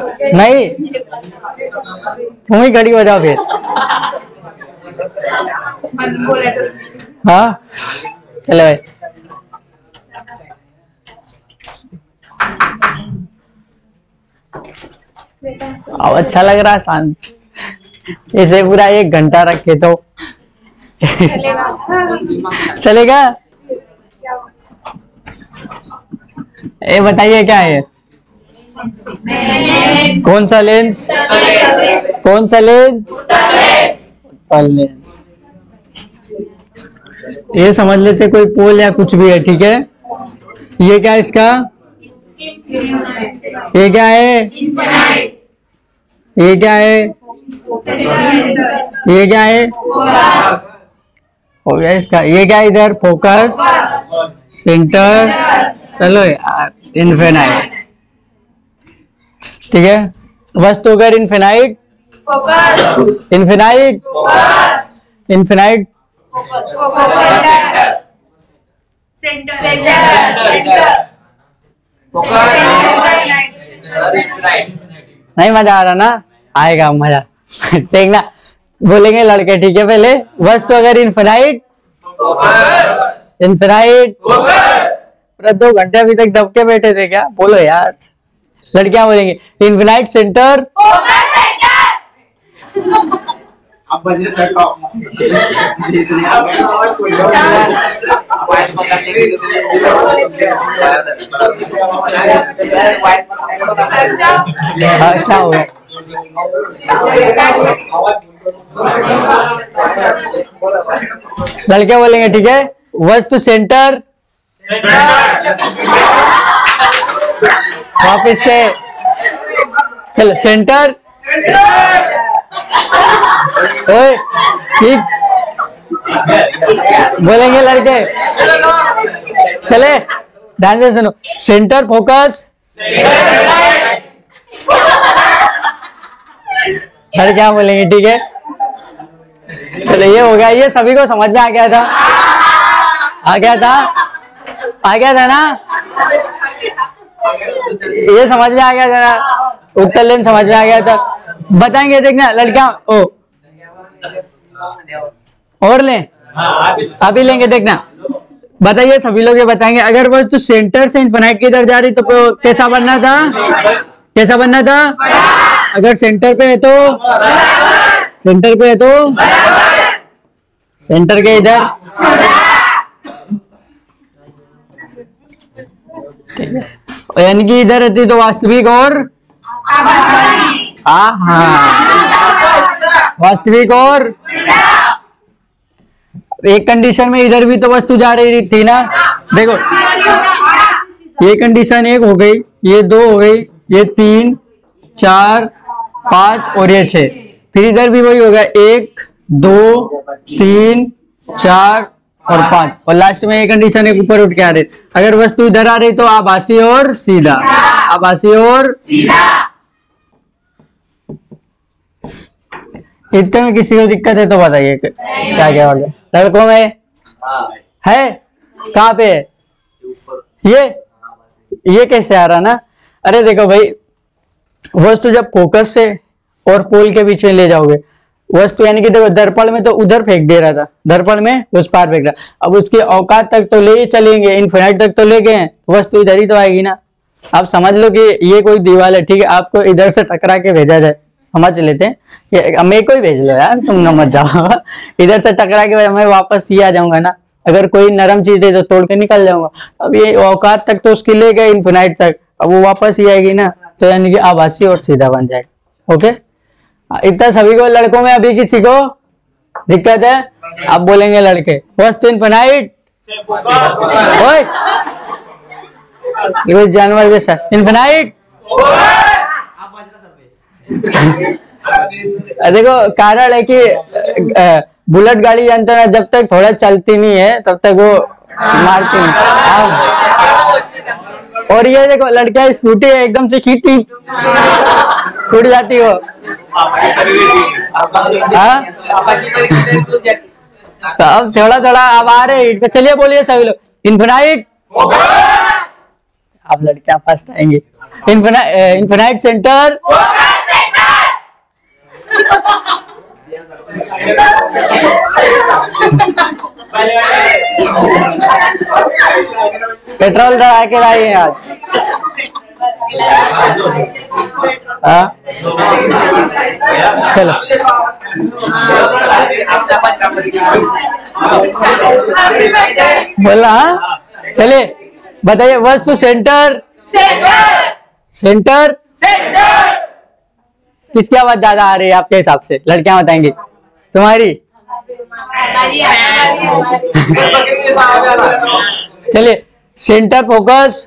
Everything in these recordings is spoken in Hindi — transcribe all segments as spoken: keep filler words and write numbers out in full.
नहीं, तुम ही घड़ी बजाओ फिर। हाँ चलो भाई। अब अच्छा लग रहा है शांत। इसे पूरा एक घंटा रखे तो चलेगा। चलेगा। ये बताइए क्या है? कौन सा लेंस? कौन सा लेंस? उत्तल लेंस। ये समझ लेते कोई पोल या कुछ भी है, ठीक है। ये क्या है इसका? ये क्या है? ये क्या है? ये क्या है? हो गया इसका। ये क्या है इधर? Focus, centre. चलो यार, इनफिनाइट। ठीक है। वस्तु अगर इनफिनाइट, इनफिनाइट, इनफिनाइट, नहीं मजा आ रहा ना? आएगा मजा। देखना, बोलेंगे लड़के, ठीक है। पहले वस्तु अगर इनफिनाइट, इनफिनाइट। पूरा दो घंटे अभी तक दब के बैठे थे क्या? बोलो यार। लड़कियां बोलेंगे इनफिनाइट सेंटर। क्या हो गया? लड़के बोलेंगे ठीक है, वस्तु सेंटर। वापिस से चलो सेंटर। ओए ठीक बोलेंगे लड़के। चले ध्यान से सुनो, सेंटर, फोकस। हर क्या बोलेंगे, ठीक है। चलो ये हो गया, ये सभी को समझ में आ गया था। आ गया था, आ गया था ना? ये समझ में आ गया था ना? उत्तर लेन समझ में आ गया था। बताएंगे, देखना लड़कियां। ओ और लें, अभी लेंगे, देखना। बताइए सभी लोग ये बताएंगे, अगर बस तो सेंटर से इनफिनाइट की तरफ जा रही तो कैसा बनना था? कैसा बनना था? अगर सेंटर पे है तो, सेंटर पे है तो सेंटर के इधर, यानी कि इधर रहती तो वास्तविक और हाँ हाँ वास्तविक और एक कंडीशन में इधर भी तो वस्तु जा रही थी ना। देखो ये कंडीशन एक हो गई, ये दो हो गई, ये तीन, चार, पांच और ये छह। फिर इधर भी वही हो गया, एक, दो, तीन, चार और पांच। और लास्ट में ये कंडीशन एक ऊपर उठ के आ रही। अगर वस्तु इधर आ रही तो आभासी और सीधा, आभासी और सीधा। इतने में किसी को दिक्कत है तो बताइए इसका क्या हो गया? लड़कों में है? कहाँ पे है ये? ये कैसे आ रहा ना? अरे देखो भाई, वस्तु जब फोकस से और पोल के बीच में ले जाओगे वस्तु, यानी कि देखो दर्पण में तो उधर फेंक दे रहा था, दर्पण में उस पार फेंक रहा। अब उसकी औकात तक तो ले ही चलेंगे, इनफिनाइट तक तो ले गए, वस्तु इधर ही तो आएगी ना। आप समझ लो कि ये कोई दीवार है, ठीक है, आपको इधर से टकरा के भेजा जाए, समझ लेते हैं, मेरे को ही भेज लो यार, तुम न मत जाओ। इधर से टकरा के मैं वापस ही आ जाऊंगा ना। अगर कोई नरम चीज है तो तोड़ के निकल जाऊंगा। अब ये औकात तक तो उसकी ले गए, इनफिनाइट तक, अब वो वापस ही आएगी ना, तो यानी कि आभासी और सीधा बन जाएगा। ओके, इतना सभी को। लड़कों में अभी किसी को दिक्कत है? आप बोलेंगे लड़के, वस्तु इनफिनाइट। ओए ये जानवर जैसा इनफिनाइट। देखो कारण है कि बुलेट गाड़ी जानते ना, जब तक थोड़ा चलती नहीं है तब तक वो मारती नहीं। और ये देखो लड़कियां, स्कूटी है एकदम से खींचती टूट जाती हो। हाँ तो अब थोड़ा थोड़ा अब आ रहे। चलिए बोलिए सभी लोग, इनफिनाइट। अब लड़कियां फर्स्ट आएंगे। इन्फिनाइट सेंटर पेट्रोल डरा के लाई है आज। हाँ चलो बोला। हाँ चलिए बताइए, वस्तु सेंटर सेंटर किसकी आवाज ज्यादा आ रही है आपके हिसाब से? लड़कियां बताएंगी। तुम्हारी? चलिए सेंटर फोकस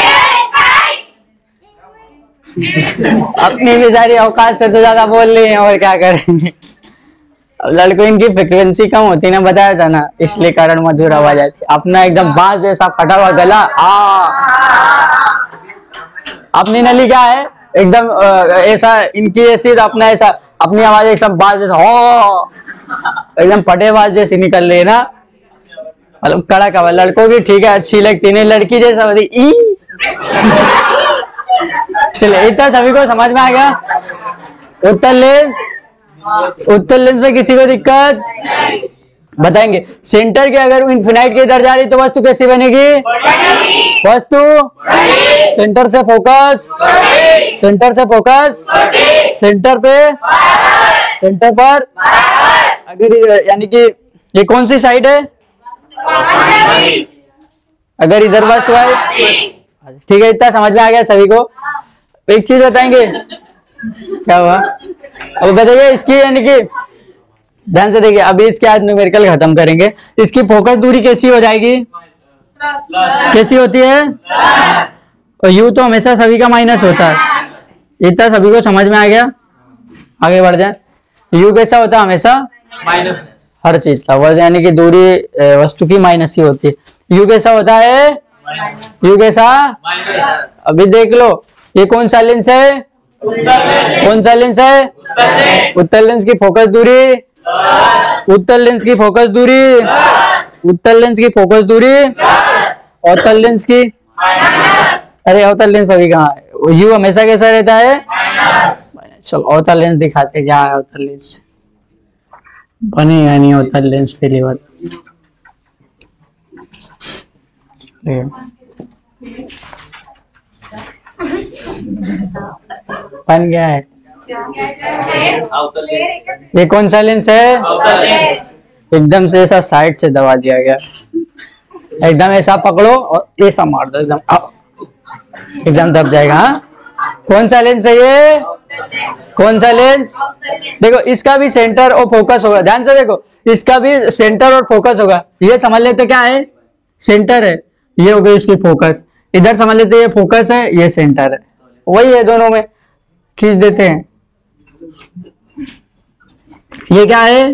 अपनी भी सारी औकात से तो ज्यादा बोल रही हैं, और क्या करेंगे। अब लड़कों इनकी फ्रिक्वेंसी कम होती ना, बताया था ना, इसलिए कारण मधुर आवाज आती। अपना एकदम बांस जैसा फटा हुआ गला, आ अपनी नली क्या है एकदम ऐसा, इनकी ऐसी, अपना ऐसा अपनी आवाज एकदम बांस जैसा हो, एकदम फटे बांस जैसी निकल रही है ना, मतलब कड़क आवाज। लड़कों की ठीक है, अच्छी लगती नहीं, लड़की जैसा होती ई। चलिए इतना सभी को समझ में आ गया। उत्तर लेंस, उत्तर लेंस में किसी को दिक्कत बताएंगे। सेंटर के अगर इन्फिनाइट के इधर जा रही तो वस्तु कैसी बनेगी? वस्तु सेंटर से फोकस, सेंटर से फोकस, सेंटर पे, सेंटर पर। अगर यानी कि ये कौन सी साइड है? अगर इधर वस्तु है, ठीक है, इतना समझ में आ गया सभी को। एक चीज बताएंगे, क्या हुआ अब बताइए इसकी, यानी कि ध्यान से देखिए, अभी इसके आज न्यूमेरिकल खत्म करेंगे। इसकी फोकस दूरी कैसी हो जाएगी? कैसी होती है? और यू तो हमेशा सभी का माइनस होता है। इतना सभी को समझ में आ गया? आगे बढ़ जाए। यू कैसा होता है? हमेशा माइनस, हर चीज का वर्ज, यानी कि दूरी वस्तु की माइनस ही होती है। यू कैसा होता है? यू कैसा? अभी देख लो, ये कौन सा लेंस है? कौन सा लेंस है? उत्तर लेंस की फोकस दूरी, उत्तर लेंस की फोकस दूरी, उत्तर लेंस की फोकस दूरी, अवतल लेंस की, अरे अवतल लेंस अभी कहाँ है? यू हमेशा कैसा रहता है? चलो अवतल लेंस दिखाते क्या है। अवतल लेंस बनेगा नहीं, अवतल लेंस पहली बार बन गया है। ये कौन सा लेंस है? एकदम से ऐसा साइड से दबा दिया गया, एकदम ऐसा पकड़ो और ऐसा मार दो, एकदम एकदम दब जाएगा। हाँ कौन सा लेंस है ये? कौन सा लेंस? देखो इसका भी सेंटर और फोकस होगा, ध्यान से देखो, इसका भी सेंटर और फोकस होगा। ये समझ लेते क्या है? सेंटर है, ये हो गई इसकी फोकस। इधर समझ लेते ये फोकस है, ये सेंटर है, वही है, दोनों में खींच देते हैं। ये क्या है?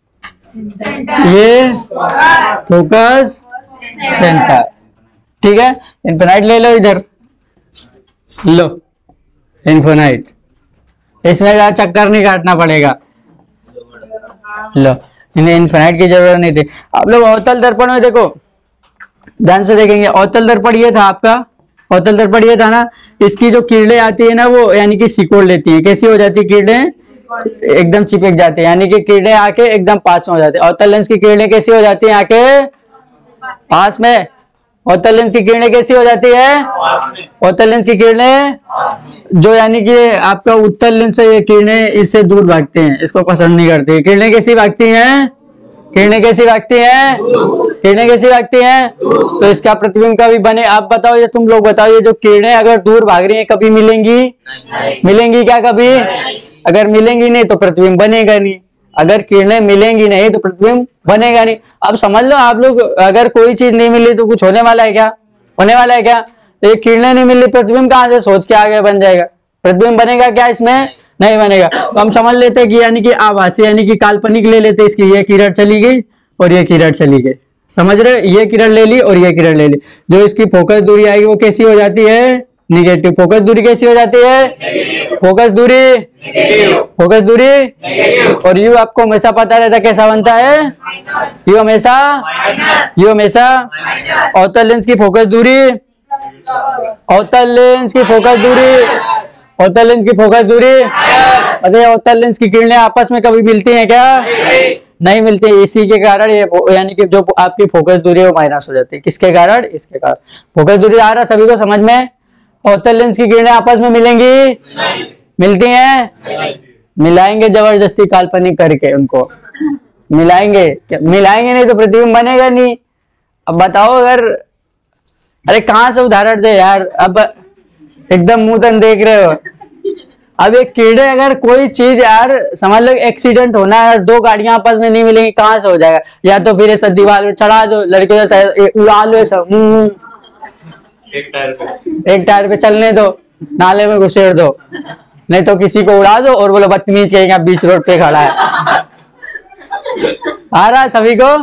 ये फोकस सेंटर, ठीक है। इन्फिनाइट ले लो, इधर लो इन्फिनाइट, इसमें ज्यादा चक्कर नहीं काटना पड़ेगा। लो, इन्हें इन्फिनाइट की जरूरत नहीं थी। आप लोग अवतल दर्पण में देखो, ध्यान से देखेंगे। अवतल दर्पण ये था आपका, अवतल दर्पण ये था ना, इसकी जो किरणें आती है ना वो यानी कि सिकोड़ लेती है। कैसी हो जाती है किरणें? एकदम चिपक जाती है, यानी कि किरणें आके एकदम पास में हो जाती है। अवतल लेंस की किरणें कैसी हो जाती है? आके पास में। अवतल लेंस की किरणें कैसी हो जाती है? अवतल लेंस की किरणें जो यानी कि आपका उत्तल लेंस से, ये किरणें इससे दूर भागते हैं, इसको पसंद नहीं करती। किरणें कैसी भागती हैं? किरणें कैसी भागती हैं? किरणें कैसी भागती हैं? तो इसका प्रतिबिंब कभी बने? आप बताओ, ये तुम लोग बताओ, ये जो किरणें अगर दूर भाग रही हैं कभी मिलेंगी? मिलेंगी क्या कभी? अगर मिलेंगी नहीं तो प्रतिबिंब बनेगा नहीं। अगर किरणें मिलेंगी नहीं तो प्रतिबिंब बनेगा नहीं। अब समझ लो, आप लोग अगर कोई चीज नहीं मिली तो कुछ होने वाला है क्या? होने वाला है क्या? ये किरणें नहीं मिली, प्रतिबिंब कहाँ से सोच के आगे बन जाएगा? प्रतिबिंब बनेगा क्या इसमें? नहीं बनेगा। तो हम समझ लेते हैं कि यानी कि आभासी, यानी कि काल्पनिक ले लेते, इसकी ये किरण चली गई और ये किरण चली गई, समझ रहे? ये किरण ले ली और ये किरण ले ली, जो इसकी फोकस दूरी आएगी वो कैसी हो जाती है? निगेटिव। फोकस दूरी कैसी हो जाती है? फोकस दूरी, फोकस दूरी। और यू आपको हमेशा पता रहता कैसा बनता है? यू हमेशा, यू हमेशा अवतल लेंस की फोकस दूरी अवतल लेंस की फोकस दूरी, अवतल लेंस की फोकस दूरी। अरे अवतल लेंस की किरणें आपस में कभी मिलती हैं क्या? नहीं मिलती। इसी के कारण ये यानी कि जो आपकी फोकस दूरी है वो माइनस हो जाती है। किसके कारण? इसके कारण। फोकस दूरी आ रहा सभी को समझ में? अवतल लेंस की किरणें आपस में मिलेंगी? मिलती हैं? मिलाएंगे जबरदस्ती काल्पनिक करके उनको मिलाएंगे। मिलाएंगे नहीं तो प्रतिबिंब बनेगा नहीं। अब बताओ अगर, अरे कहां से उदाहरण दे यार, अब एकदम मुंह तन देख रहे हो। अब एक कीड़े अगर कोई चीज यार समझ लो एक्सीडेंट होना है, दो गाड़ियां आपस में नहीं मिलेंगी, कहां से हो जाएगा? या तो फिर ऐसा दीवार में चढ़ा दो, लड़कियों से उड़ा लो ऐसा, एक टायर पे एक टायर पे चलने दो, नाले में घुसेड़ दो, नहीं तो किसी को उड़ा दो और बोलो बदतमीज कहेंगे बीच रोड पे खड़ा है। आ रहा है सभी को?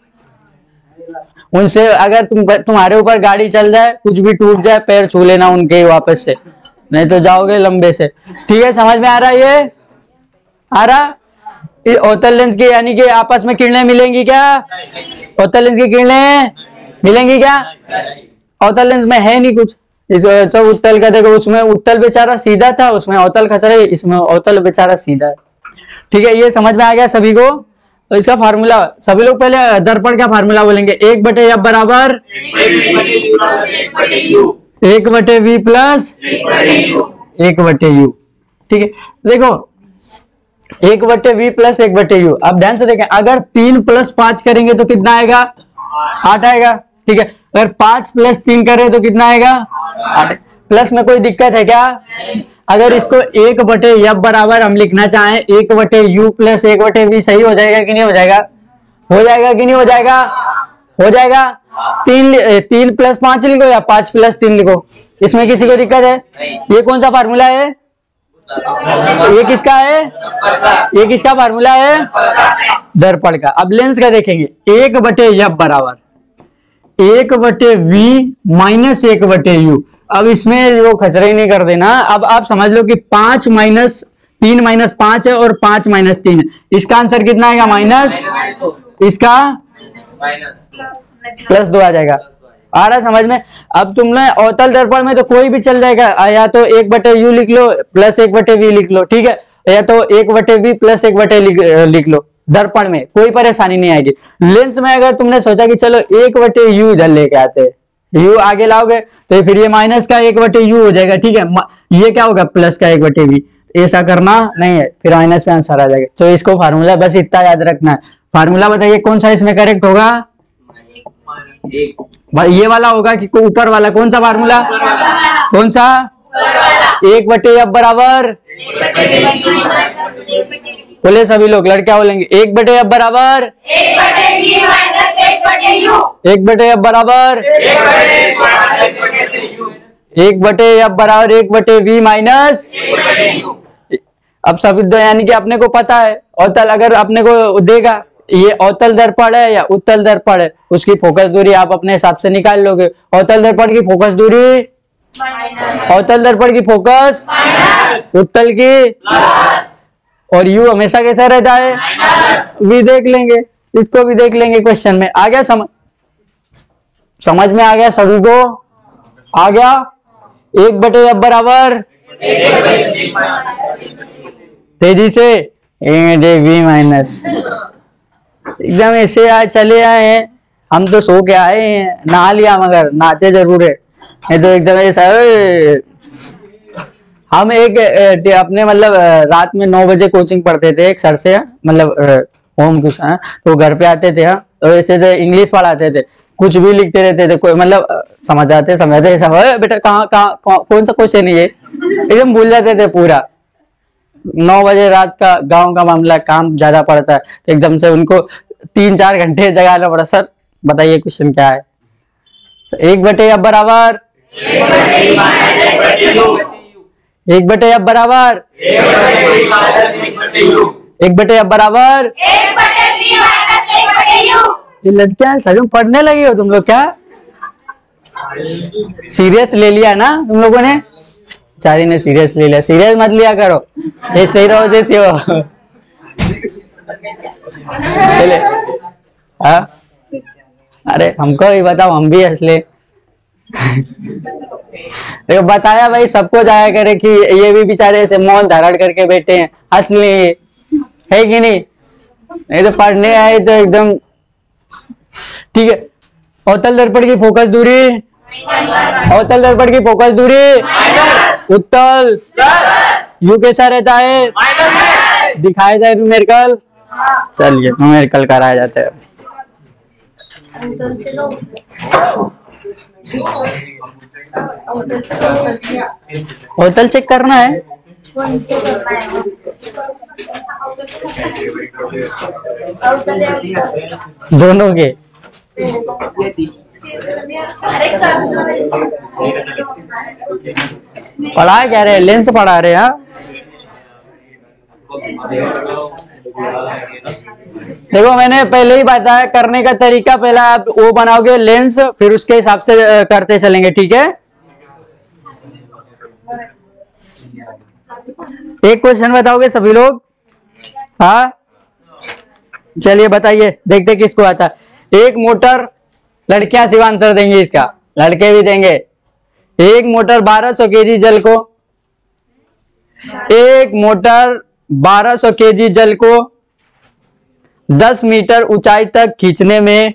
उनसे अगर तुम तुम्हारे ऊपर गाड़ी चल जाए, कुछ भी टूट जाए, पैर छू लेना उनके वापस से, नहीं तो जाओगे लंबे से। ठीक है, समझ में आ रहा है? ये आ रहा? अवतल लेंस की यानी कि आपस में किरणें मिलेंगी क्या? अवतल लेंस की किरणें मिलेंगी क्या? अवतल लेंस में है नहीं कुछ। इस उत्तल का देखो, उसमें उत्तल बेचारा सीधा था, उसमें अवतल खच रहे, इसमें अवतल बेचारा सीधा है। ठीक है, ये समझ में आ गया सभी को? तो इसका फार्मूला सभी लोग पहले दर्पण का फार्मूला बोलेंगे। एक बटे एफ बराबर एक बटे वी प्लस एक बटे यू। ठीक है, देखो एक बटे वी प्लस एक बटे यू। अब ध्यान से देखें, अगर तीन प्लस पांच करेंगे तो कितना आएगा? आठ आएगा। ठीक है, अगर पांच प्लस तीन करें तो कितना आएगा? आठ। प्लस में कोई दिक्कत है क्या? अगर इसको एक बटे एफ बराबर हम लिखना चाहें एक बटे यू प्लस एक बटे वी, सही हो जाएगा कि नहीं हो जाएगा? हो जाएगा कि नहीं हो जाएगा? हो जाएगा। तीन तीन प्लस पांच लिखो या पांच प्लस तीन लिखो, इसमें किसी को दिक्कत है? ये कौन सा फार्मूला है? ये किसका है? ये किसका फार्मूला है? दर्पण का। अब लेंस का देखेंगे, एक बटे एफ बराबर एक बटे वी माइनस एक बटे यू। अब इसमें वो खचरे नहीं कर देना। अब आप समझ लो कि पांच माइनस तीन माइनस पांच है और पांच माइनस तीन है, इसका आंसर कितना आएगा? माइनस, इसका प्लस दो आ जाएगा। आ रहा समझ में? अब तुमने अवतल दर्पण में तो कोई भी चल जाएगा, या तो एक बटे यू लिख लो प्लस एक बटे वी लिख लो, ठीक है, या तो एक बटे वी प्लस एक बटे लिख लो। दर्पण में कोई परेशानी नहीं आएगी। लेंस में अगर तुमने सोचा कि चलो एक बटे यू इधर लेके आते, यू आगे लाओगे तो फिर ये माइनस का एक बटे यू हो जाएगा। ठीक है, ये क्या होगा? प्लस का एक बटे वी। ऐसा करना नहीं है, फिर माइनस में आंसर आ जाएगा। तो इसको फार्मूला बस इतना याद रखना है। फार्मूला बताइए कौन सा इसमें करेक्ट होगा? ये वाला होगा कि ऊपर वाला? कौन सा फार्मूला? कौन सा? एक बटे एफ बराबर, बोले सभी लोग, लड़कियां बोलेंगे एक बटे एफ बराबर एक बटे वी माइनस एक बटे यू। एक बटे एफ बराबर एक बटे एफ बराबर एक बटे वी माइनस। अब सभी यानी कि अपने को पता है अवतल अगर अपने को देगा ये अवतल दर्पण है या उत्तल दर्पण है, उसकी फोकस दूरी आप अपने हिसाब से निकाल लोगे। अवतल दर्पण की फोकस दूरी, अवतल दर्पण की फोकस, उत्तल की, और यू हमेशा कैसा रहता है? भी देख लेंगे, इसको भी देख लेंगे क्वेश्चन में। आ गया समझ? समझ में आ गया सभी को? आ गया? एक बटे एफ बराबर तेजी से एक बटे वी माइनस। एकदम ऐसे आए चले आए हैं, हम तो सो के आए हैं, नहा लिया मगर नहाते जरूर है, नहीं तो एकदम ऐसा। हम एक अपने मतलब रात में नौ बजे कोचिंग पढ़ते थे एक सर से, मतलब होम ट्यूशन, तो घर पे आते थे, तो ऐसे थे इंग्लिश पढ़ाते थे, कुछ भी लिखते रहते थे, कोई मतलब समझाते समझाते सब बेटा कहाँ कहाँ कौन सा क्वेश्चन है ये, एकदम भूल जाते थे पूरा। नौ बजे रात का गांव का मामला, काम ज्यादा पड़ता है, तो एकदम से उनको तीन चार घंटे जगाना पड़ा। सर बताइए क्वेश्चन क्या है? तो एक बटे एफ बराबर एक बटे एफ बराबर एक बटे एफ बराबर ये लड़कियां सच में पढ़ने लगी हो तुम लोग क्या? सीरियस ले लिया ना तुम लोगों ने? चारी ने सीरियस ले लिया, सीरियस मत लिया करो, ऐसे ही रहो जैसे हो। चले हाँ, अरे हमको ही बताओ, हम भी हंस ले। देखो बताया भाई, सबको जाया करे कि ये भी बेचारे ऐसे मौन धारण करके बैठे हैं, हंस लिए, है कि नहीं? नहीं तो पढ़ने आए तो एकदम ठीक है। अवतल दर्पण की फोकस दूरी, अवतल दर्पण की फोकस दूरी, उत्तल, यू कैसा रहता है? दिखाया जाए न्यूमेरिकल। चलिए न्यूमेरिकल कराया जाता है। अवतल चेक करना है, दोनों के। पढ़ा क्या रहे? लेंस पढ़ा रहे हैं। देखो मैंने पहले ही बताया करने का तरीका, पहला आप वो बनाओगे लेंस, फिर उसके हिसाब से करते चलेंगे, ठीक है? एक क्वेश्चन बताओगे सभी लोग? हाँ चलिए बताइए, देखते किसको आता। एक मोटर, लड़कियां सिर्फ आंसर देंगी इसका, लड़के भी देंगे। एक मोटर बारह सौ केजी जल को, एक मोटर बारह सौ केजी जल को दस मीटर ऊंचाई तक खींचने में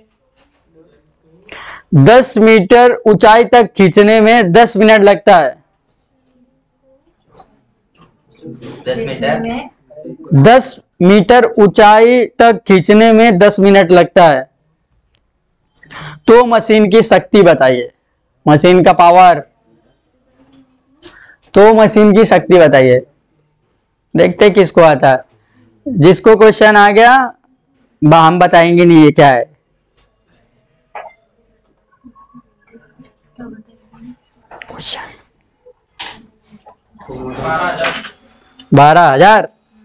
दस मीटर ऊंचाई तक खींचने में दस मिनट लगता है। दस मीटर दस मीटर ऊंचाई तक खींचने में दस मिनट लगता है। तो मशीन की शक्ति बताइए, मशीन का पावर। तो मशीन की शक्ति बताइए, देखते किसको आता है। जिसको क्वेश्चन आ गया हम बताएंगे नहीं ये क्या है। बारह हजार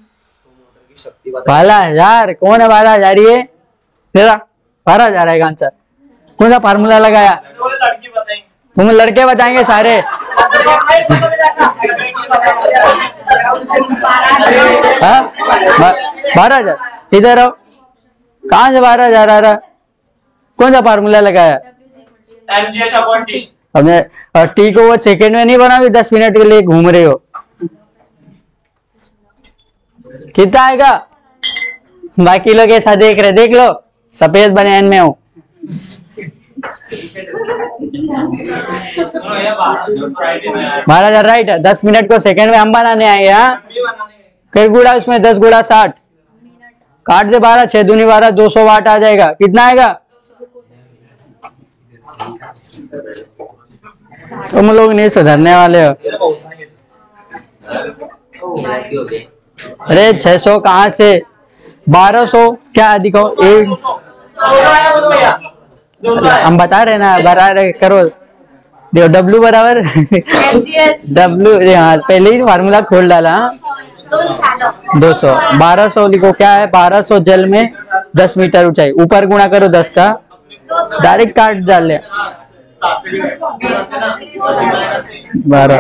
बारह हजार कौन है? बारह हजार ये तेरा बारह हजार है आंसर। कौन सा फार्मूला लगाया? तुम लड़के बताएंगे सारे। बारह हजार इधर आओ, कहाँ से बारह हजार आ रहा? कौन सा फार्मूला लगाया? हमने टी को वो सेकंड में नहीं बना, भी दस मिनट के लिए घूम रहे हो। कितना आएगा? बाकी लोग ऐसा देख रहे, देख लो सफेद बनियान में हो। बारह हजार राइट है। दस मिनट को सेकंड में हम बनाने आएंगे। हाँ कई गुड़ा उसमें? दस गुड़ा साठ, काट दे बारह, छह दूनी बारह, दो सौ वाट आ जाएगा। कितना आएगा? तुम लोग नहीं सुधरने वाले हो। अरे छह सौ कहाँ से? बारह सौ क्या दिखाओ? एक हम बता रहे ना, बता रहे करो। देखो डब्ल्यू बराबर डब्ल्यू, हाँ पहले ही फार्मूला खोल डाला। दो सौ बारह सौ लिखो। क्या है? बारह सौ जल में दस मीटर ऊंचाई, ऊपर गुणा करो दस का, डायरेक्ट काट डाल ले। बारह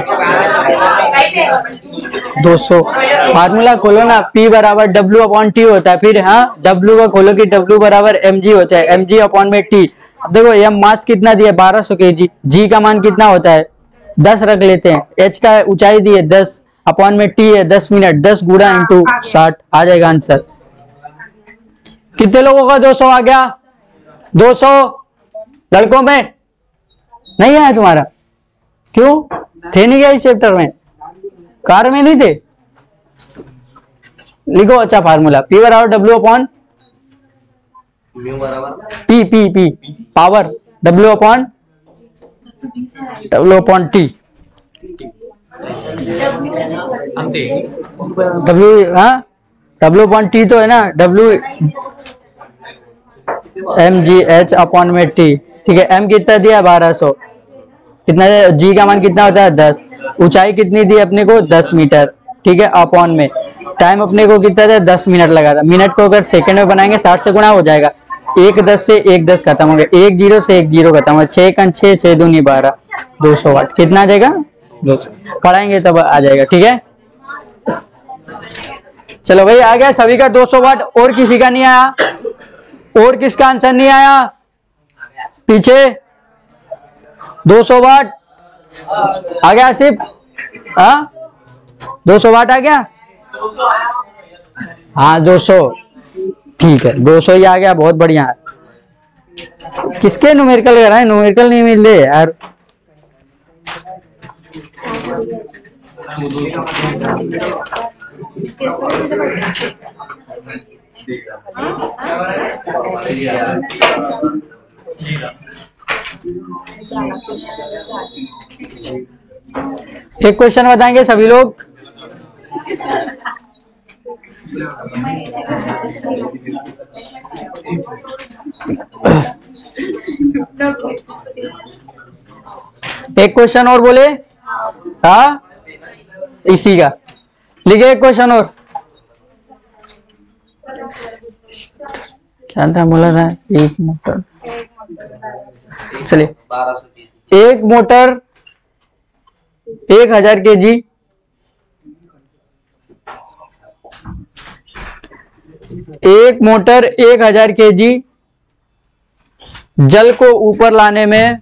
दो सौ फार्मूला खोलो ना, P बराबर डब्ल्यू अपॉन टी होता है। फिर हाँ डब्ल्यू का खोलो कि डब्ल्यू बराबर एम जी होता है, एम जी अपॉन में टी। अब देखो एम मास कितना दिया? बारह सौ के जी। जी का मान कितना होता है? दस रख लेते हैं। एच का ऊंचाई दी है दस, अपॉन में टी है दस मिनट, दस गुणा इंटू साठ आ जाएगा आंसर। कितने लोगों का दो सौ आ गया? दो सौ लड़कों में नहीं आया तुम्हारा? क्यों थे नहीं क्या इस चैप्टर में? कार में नहीं थे? लिखो अच्छा फार्मूला, P बराबर W upon P P P power W upon W upon T. W हाँ W अपॉन टी तो है ना, W M G H upon में टी। ठीक है, M कितना दिया? बारह सौ। कितना? G का मान कितना होता है? दस। ऊंचाई कितनी दी अपने को? दस मीटर। ठीक है, अपॉन में टाइम अपने को कितना था? दस मिनट लगा था। मिनट को अगर सेकंड में बनाएंगे साठ से गुणा हो जाएगा। एक दस से एक दस खत्म हो गया, एक जीरो से एक जीरो खत्म हो गया, छह कन छह, छह दूनी बारह, दो सौ वाट। कितना आ जाएगा? दो सौ। पढ़ाएंगे तब आ जाएगा। ठीक है चलो भाई आ गया सभी का दो सौ वाट। और किसी का नहीं आया? और किसका आंसर नहीं आया? पीछे दो सौ वाट आ गया आसिफ? हाँ दो सौ वाट आ गया? हाँ दो सौ, ठीक है दो सौ ही आ गया, बहुत बढ़िया है। किसके न्यूमेरिकल कर रहे हैं? न्यूमेरिकल नहीं मिल रहे यार। एक क्वेश्चन बताएंगे सभी लोग। एक क्वेश्चन और बोले? हाँ इसी का लिखे एक क्वेश्चन और। क्या था बोला था? एक मोटर, चलिए एक मोटर एक हजार के जी एक मोटर एक हजार के जी जल को ऊपर लाने में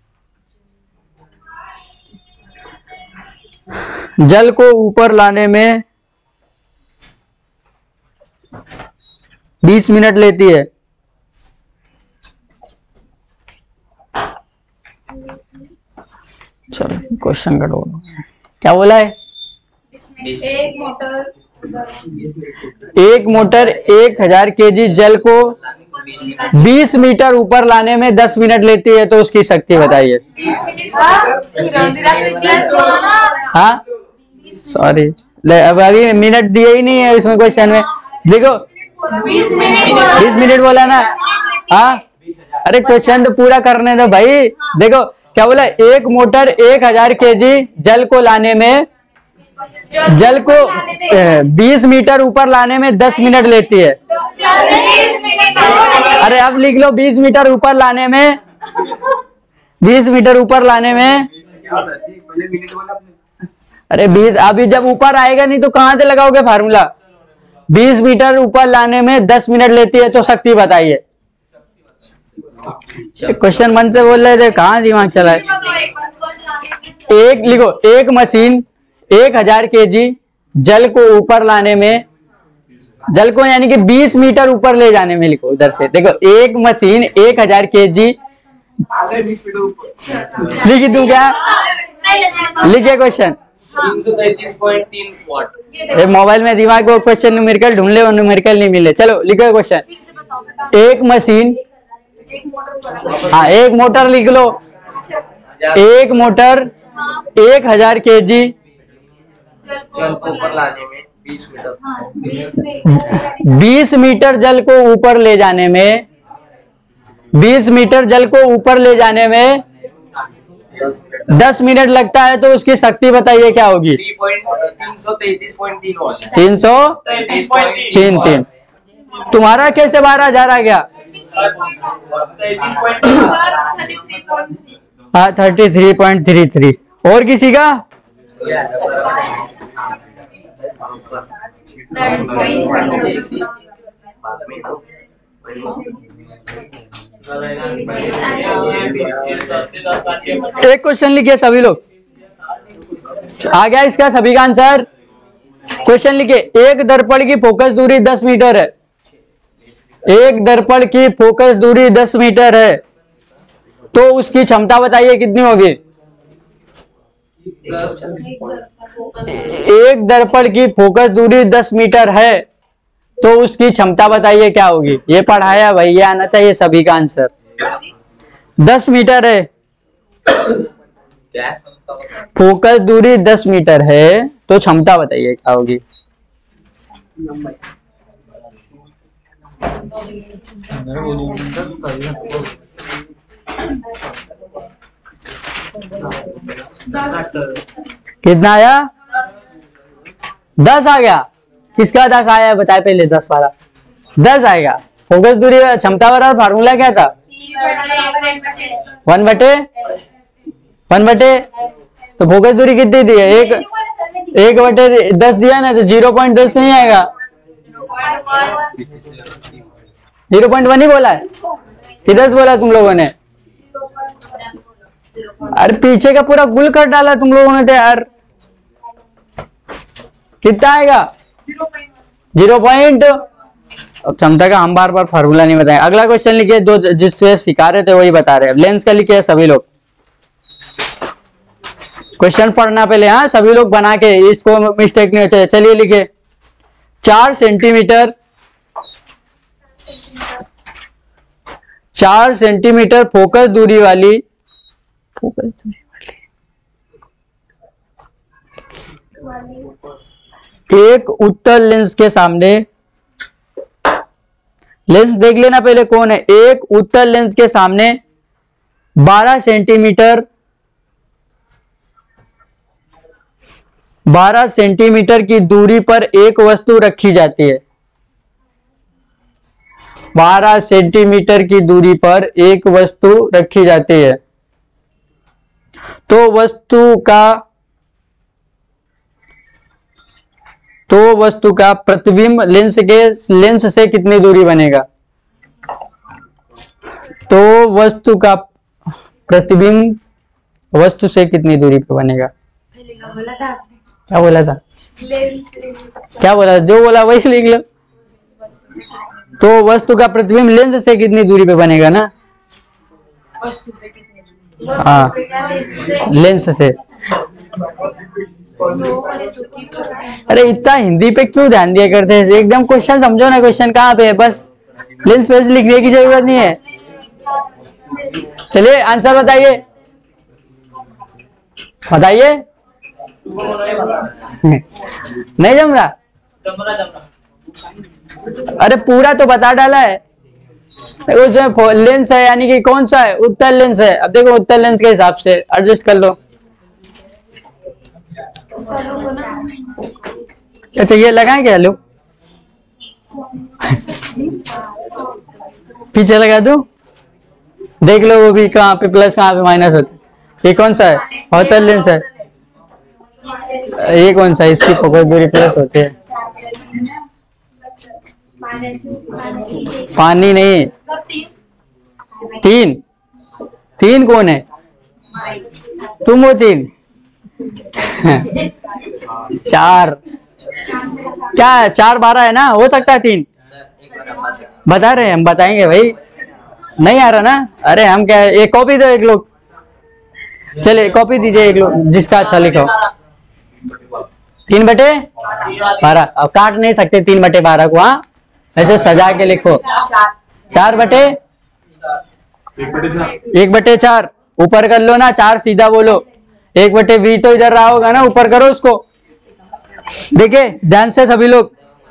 जल को ऊपर लाने में बीस मिनट लेती है। चलो क्वेश्चन का डोर क्या बोला है? एक मोटर एक मोटर एक हजार के जी जल को बीस मीटर ऊपर लाने में दस मिनट लेती है, तो उसकी शक्ति बताइए। हाँ सॉरी, अब अभी मिनट दिए ही नहीं है इसमें क्वेश्चन में। देखो बीस बीस मिनट बोला ना। हाँ अरे क्वेश्चन तो पूरा करने दो भाई। देखो क्या बोला? एक मोटर एक हजार के जी जल को लाने में जल को बीस मीटर ऊपर लाने में दस मिनट लेती है। अरे अब लिख लो बीस मीटर ऊपर लाने में बीस मीटर ऊपर लाने में अरे बीस, अभी जब ऊपर आएगा नहीं तो कहां से लगाओगे फार्मूला? बीस मीटर ऊपर लाने में दस मिनट लेती है, तो शक्ति बताइए। क्वेश्चन मन से बोल रहे थे, कहाँ दिमाग चला है? एक लिखो, एक मशीन एक हजार के जी जल को ऊपर लाने में, जल को यानी कि बीस मीटर ऊपर ले जाने में, लिखो उधर से। देखो एक मशीन एक हजार के जी लिखी तू क्या लिखे क्वेश्चन? तीन सौ तैतीस पॉइंट तीन वाट। मोबाइल में दिमाग को क्वेश्चन न्यूमेरिकल ढूंढ ले और न्यूमेरिकल नहीं मिले। चलो लिखो क्वेश्चन। एक मशीन, हाँ एक मोटर लिख लो। एक मोटर एक हजार के जी जल को ऊपर लाने में बीस मीटर बीस मीटर जल को ऊपर ले जाने में बीस मीटर जल को ऊपर ले जाने में दस मिनट लगता है, तो उसकी शक्ति बताइए क्या होगी? तीन सौ तैतीस पॉइंट तीन वाट। तीन सौ तीन तीन। तुम्हारा कैसे बारह हजार आ गया? हाँ thirty three point three three. और किसी का? एक क्वेश्चन लिखिए सभी लोग। आ गया इसका सभी का आंसर? क्वेश्चन लिखिए। एक दर्पण की फोकस दूरी दस मीटर है। एक दर्पण की फोकस दूरी दस मीटर है, तो उसकी क्षमता बताइए कितनी होगी? एक दर्पण की फोकस दूरी दस मीटर है, तो उसकी क्षमता बताइए क्या होगी? ये पढ़ाया भाई, ये आना चाहिए सभी का आंसर। दस मीटर है, फोकस दूरी दस मीटर है, तो क्षमता बताइए क्या होगी? कितना आया? दस आ गया। किसका दस आया बताए पहले? दस वाला दस आएगा। फोकस दूरी क्षमता वाला फार्मूला क्या था? वन बटे वन बटे तो फोकस दूरी कितनी दी है? एक एक बटे दस दिया ना, तो जीरो पॉइंट दस नहीं आएगा। जीरो पॉइंट वन ही बोला है कि दस बोला तुम लोगों ने? अरे पीछे का पूरा गुल कर डाला तुम लोगों ने तो यार। कितना आएगा? Zero point. अब क्षमता का हम बार बार फार्मूला नहीं बताए। अगला क्वेश्चन लिखिए, दो जिससे सिखा रहे थे वही बता रहे हैं। लेंस का लिखिए सभी लोग, क्वेश्चन पढ़ना पहले। हाँ सभी लोग बना के, इसको मिस्टेक नहीं हो चाहिए। चलिए लिखिए, चार सेंटीमीटर चार सेंटीमीटर फोकस दूरी वाली फोकस दूरी वाली एक उत्तल लेंस के सामने, लेंस देख लेना पहले कौन है। एक उत्तल लेंस के सामने बारह सेंटीमीटर बारह सेंटीमीटर की दूरी पर एक वस्तु रखी जाती है। बारह सेंटीमीटर की दूरी पर एक वस्तु रखी जाती है, तो वस्तु का तो वस्तु का प्रतिबिंब लेंस के लेंस से कितनी दूरी बनेगा? तो वस्तु का प्रतिबिंब वस्तु से कितनी दूरी पे बनेगा? बोला था आपने। क्या बोला था? लेंस। क्या बोला? जो बोला वही लिख लो। तो वस्तु का प्रतिबिंब लेंस से कितनी दूरी पे बनेगा ना? वस्तु से कितनी दूरी? हाँ, लेंस से। अरे इतना हिंदी पे क्यों ध्यान दिया करते हैं? एकदम क्वेश्चन समझो ना, क्वेश्चन कहाँ पे है, बस लेंस पे लिखने की जरूरत नहीं है। चलिए आंसर बताइए, बताइए। नहीं जम रहा? अरे पूरा तो बता डाला है। देखो लेंस है यानी कि कौन सा है? उत्तल लेंस है। अब देखो उत्तल लेंस के हिसाब से एडजस्ट कर लो। अच्छा ये लगाएं क्या लोग? पीछे लगा दो, देख लो वो भी कहाँ पे प्लस कहाँ पे माइनस होते। ये कौन सा है? उत्तल लेंस है। ये कौन सा है? इसकी फोकस दूरी प्लस होती है। पानी नहीं, तीन। तीन कौन है? तुम हो तीन। चार क्या है? चार बारह है ना, हो सकता है तीन। बता रहे हैं हम, बताएंगे भाई। नहीं आ रहा ना? अरे हम क्या, एक कॉपी दो एक लोग। चलिए कॉपी दीजिए एक लोग, जिसका अच्छा लिखो। तीन बटे बारह। अब काट नहीं सकते तीन बटे बारह को। हाँ ऐसे सजा के लिखो। चार बटे एक बटे चार। ऊपर कर लो ना, चार सीधा बोलो। एक बटे वी तो इधर रहा होगा ना, ऊपर करो उसको। देखिए ध्यान से सभी लोग,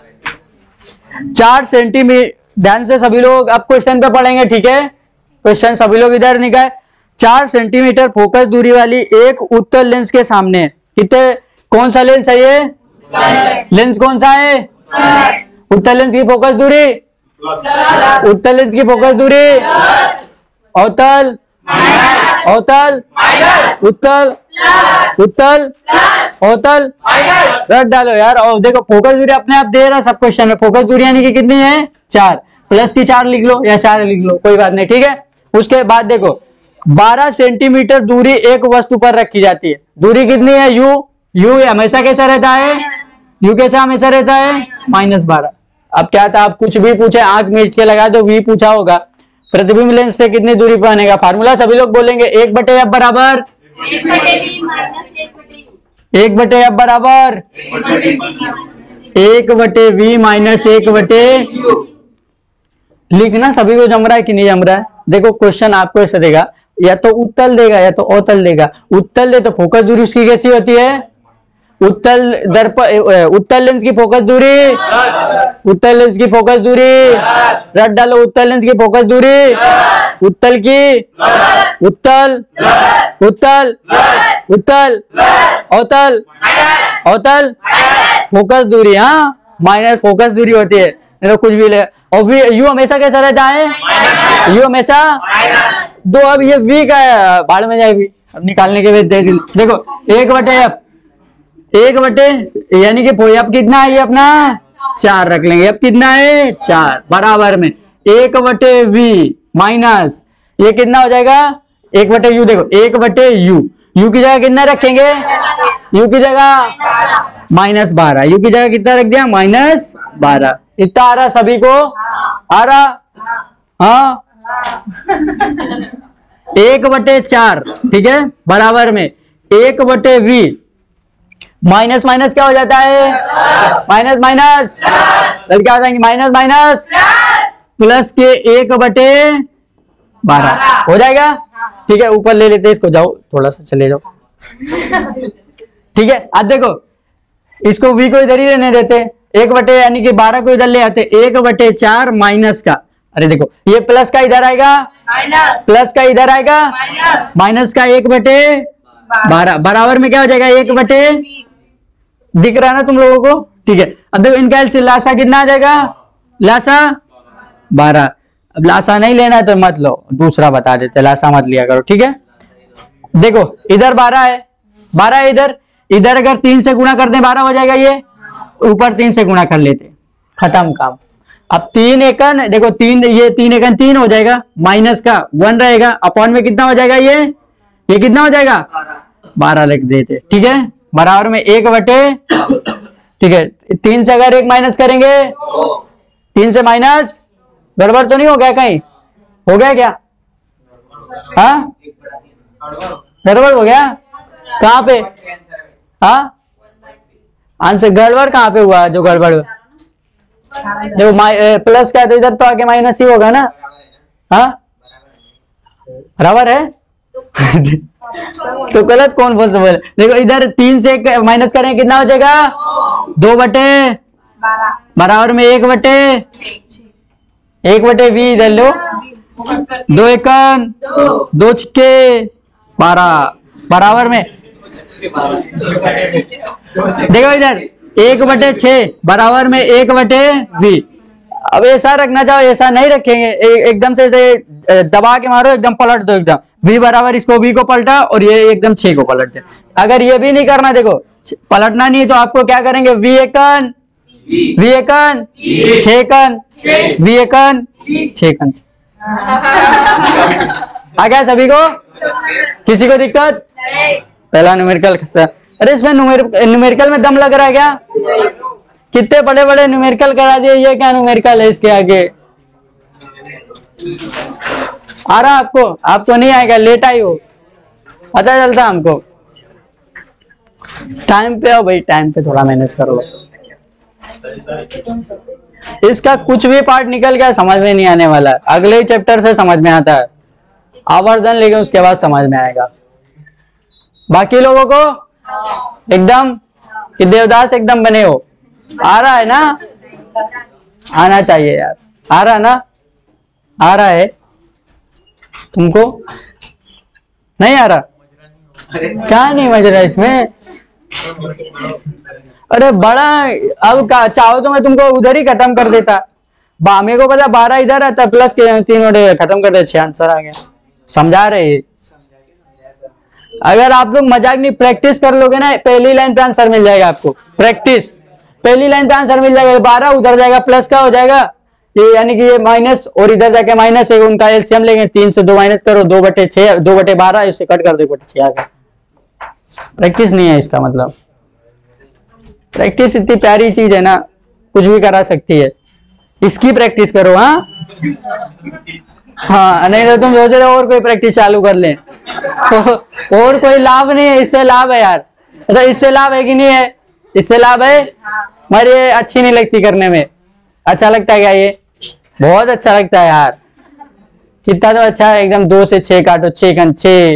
चार सेंटीमीटर। ध्यान से सभी लोग अब क्वेश्चन पे पढ़ेंगे, ठीक है? क्वेश्चन सभी लोग इधर निकाय। चार सेंटीमीटर फोकस दूरी वाली एक उत्तल लेंस के सामने कितने, कौन सा लेंस है ये? लेंस कौन सा है? उत्तल लेंस की फोकस दूरी, उत्तल लेंस की फोकस दूरी, अवतल, अवतल, उत्तल, उत्तल, अवतल। रट डालो यार। और देखो फोकस दूरी अपने आप दे रहा है सब क्वेश्चन में। फोकस दूरी यानी कि कितनी है? चार। प्लस की चार लिख लो या चार लिख लो, कोई बात नहीं, ठीक है? उसके बाद देखो बारह सेंटीमीटर दूरी एक वस्तु पर रखी जाती है। दूरी कितनी है? यू। यू हमेशा कैसा रहता है? यू कैसा हमेशा रहता है? माइनस बारह। अब क्या था, आप कुछ भी पूछे आंख मीच के लगा दो, वी पूछा होगा। प्रतिबिंब लेंस से कितनी दूरी पर बनेगा? फार्मूला सभी लोग बोलेंगे, एक बटे एफ बराबर एक बटे एफ बराबर एक बटे वी माइनस एक बटे। लिखना सभी को जम रहा है कि नहीं जम रहा है? देखो क्वेश्चन आपको ऐसा देगा, या तो उत्तल देगा या तो अवतल देगा। उत्तल दे तो फोकस दूरी उसकी कैसी होती है? उत्तल दर्प उत्तल लेंस की फोकस दूरी, उत्तल लेंस की फोकस दूरी। रट डालो, उत्तल लेंस की फोकस दूरी, उत्तल की, उत्तल, उत्तल, उत्तल, अवतल, अवतल, फोकस दूरी। हाँ माइनस फोकस दूरी होती है, नहीं तो कुछ भी ले। और वी यू हमेशा कैसा रहता है? यू हमेशा दो। अब ये वी का भाड़ में जाए, वी अब निकालने के बाद देख देखो, एक बटे एफ, एक बटे यानी कि एफ कितना है? ये अपना चार रख लेंगे। एफ कितना है? चार। बराबर में एक बटे वी माइनस ये कितना हो जाएगा? एक बटे यू, देखो एक बटे यू, यू की जगह कितना रखेंगे, यू की जगह माइनस बारह, यू की जगह कितना रख दिया माइनस बारह। इतना आ रहा सभी को, आ रहा, हाँ एक बटे चार, ठीक है, बराबर में एक बटे वी, माइनस माइनस क्या हो जाता है, माइनस माइनस, फिर क्या हो जाएंगे माइनस माइनस प्लस के एक बटे बारह हो जाएगा, ठीक है। ऊपर ले लेते इसको, जाओ थोड़ा सा चले जाओ, ठीक है। अब देखो इसको v को इधर ही रहने देते, एक बटे यानी कि बारह को इधर ले आते, एक बटे चार माइनस का, अरे देखो ये प्लस का इधर आएगा, प्लस का इधर आएगा, माइनस का एक बटे बारह, बराबर में क्या हो जाएगा एक बटे, दिख रहा है ना तुम लोगों को, ठीक है। अब देखो इनका एलसीएम लासा कितना आ जाएगा, लासा बारह। अब लासा नहीं लेना है तो मत लो, दूसरा बता देते, लासा मत लिया करो, ठीक है। देखो इधर बारह है, बारह है इधर, इधर अगर तीन से गुणा कर दें बारह हो जाएगा, ये ऊपर तीन से गुणा कर लेते, खत्म काम। अब तीन एकन, देखो तीन, ये तीन एकन तीन हो जाएगा, माइनस का वन रहेगा, अपॉन में कितना हो जाएगा, ये ये कितना हो जाएगा बारह लिख देते, ठीक है, बराबर में एक बटे, ठीक है। तीन से अगर एक माइनस करेंगे, तीन से माइनस, गड़बड़ तो नहीं हो गया कहीं, हो गया क्या, हाँ गड़बड़ हो गया, कहाँ पे, हाँ आंसर गड़बड़ कहाँ पे हुआ, जो गड़बड़ जो प्लस का तो इधर तो आगे माइनस ही होगा ना, हाँ बराबर है तो गलत कौन बोल से बोले, देखो इधर तीन से माइनस करें कितना हो जाएगा, दो बटे बराबर में एक बटे, एक बटे वी इधर लो, दो एकन दो छिक्के बारह, बराबर में देखो इधर एक बटे छह बराबर में एक बटे वी। अब ऐसा रखना चाहो, ऐसा नहीं रखेंगे, ए, एकदम से ऐसे दबा के मारो, एकदम पलट दो, एकदम v बराबर इसको v को पलटा और ये एकदम छह को पलट दे। अगर ये भी नहीं करना, देखो पलटना नहीं, तो आपको क्या करेंगे, v एकन v एकन छह एकन v एकन छह एकन। आ गया सभी को, किसी को दिक्कत, पहला न्यूमेरिकल, अरे इसमें न्यूमेरिकल में दम लग रहा है क्या, कितने बड़े बड़े न्यूमेरिकल करा दिए, ये क्या न्यूमेरिकल है इसके आगे, आ रहा आपको, आपको नहीं आएगा, लेट आई हो, पता चलता हमको। टाइम पे आओ भाई, टाइम पे थोड़ा मैनेज कर लो, इसका कुछ भी पार्ट निकल गया समझ में नहीं आने वाला, अगले ही चैप्टर से समझ में आता है, आवर्धन लेकिन उसके बाद समझ में आएगा। बाकी लोगों को एकदम कि देवदास एकदम बने हो, आ रहा है ना, आना चाहिए यार, आ रहा ना, आ रहा है तुमको, नहीं आ रहा, क्या नहीं समझ रहा इसमें, अरे बड़ा, अब चाहो तो मैं तुमको उधर ही खत्म कर देता, मेरे को पता बारह इधर आता, प्लस के तीन वोटे खत्म कर दे, छह आंसर आ गया, समझा रहे। अगर आप लोग मजाक नहीं, प्रैक्टिस कर लोगे ना, पहली लाइन पे आंसर मिल जाएगा आपको, प्रैक्टिस पहली लाइन पे आंसर मिल जाएगा, बारह उधर जाएगा, प्लस का हो जाएगा, ये यानी कि ये माइनस और इधर जाके माइनस है, उनका एलसीएम लेंगे, तीन से दो माइनस करो, दो बटे छह, दो बटे बारह, इससे कट कर दो, बटे छह आ गया। प्रैक्टिस नहीं है इसका मतलब, प्रैक्टिस इतनी प्यारी चीज है ना, कुछ भी करा सकती है, इसकी प्रैक्टिस करो, हाँ हाँ, नहीं तो तुम सोच रहे हो और कोई प्रैक्टिस चालू कर लें, तो और कोई लाभ नहीं है, इससे लाभ है यार, तो इससे लाभ है कि नहीं है, इससे लाभ है, मगर ये अच्छी नहीं लगती करने में, अच्छा लगता है क्या, ये बहुत अच्छा लगता है यार, कितना तो अच्छा है, एकदम दो से छह काटो, छह कन छह,